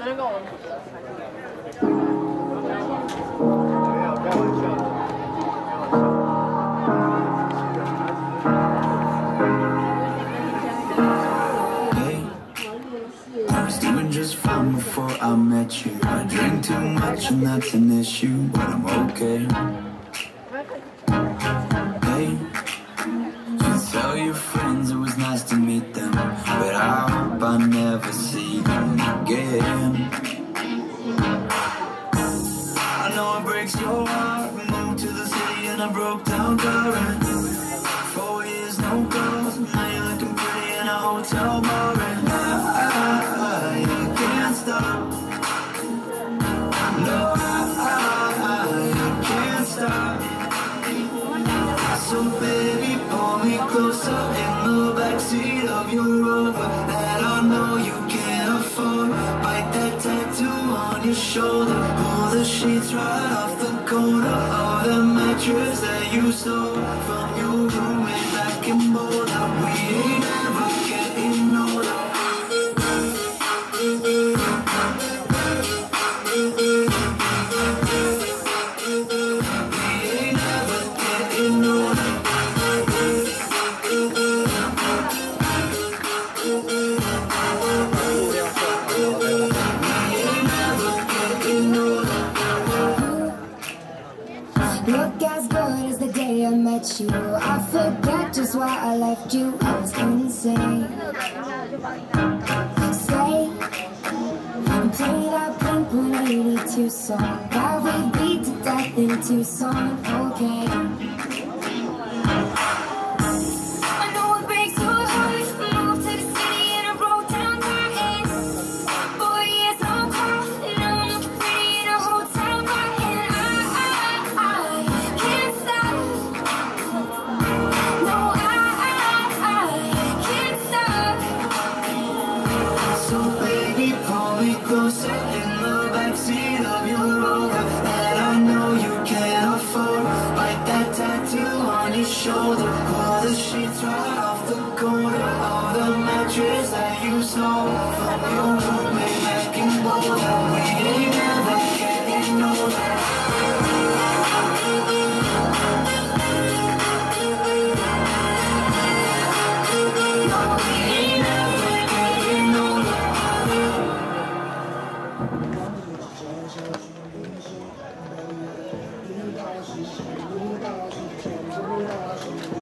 I was doing just fine before I met you. I drink too much and that's an issue, but I'm okay. Hey, you tell your friends it was nice to meet them, but I hope I never see them again. I know it breaks your heart. We moved to the city and I broke down crying. 4 years, no calls. Now you're looking pretty in a hotel bar, and I can't stop. No, I can't stop. So baby, pull me closer in the backseat of your Rover that I know you can't afford. Bite that tattoo on your shoulder. Pull the sheets right off the corner of the mattress that you stole from your roommate back in Boulder. We ain't ever getting older. Look as good as the day I met you. I forget just why I left you. I was insane. Stay and play that Blink-182 song that we beat to death in Tucson. Okay. I know it breaks your heart. Moved to the city and I broke down crying. 4 years on call and I'm looking pretty in a hotel bar, and I can't stop. No, I can't stop. So baby, pull me closer in the backseat of your Rover that I know you can't afford. Bite that tattoo on your shoulder. Pull the sheets right off the corner of the mattress that you stole from your